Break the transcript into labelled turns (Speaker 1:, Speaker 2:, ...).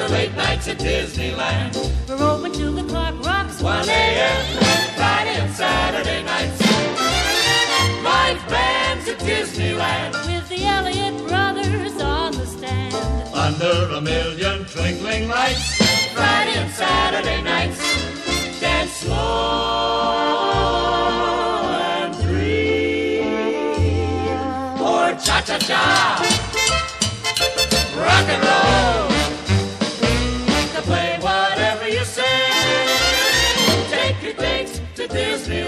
Speaker 1: late nights at Disneyland.
Speaker 2: We're open till the clock rocks
Speaker 1: 1 a.m. Friday and Saturday nights. Live bands at Disneyland.
Speaker 2: with the Elliott brothers on the stand.
Speaker 1: Under a million twinkling lights. Friday and Saturday nights. Dance slow and free. Or cha-cha-cha. Rock and roll. To play whatever you say. Take your dates to Disneyland.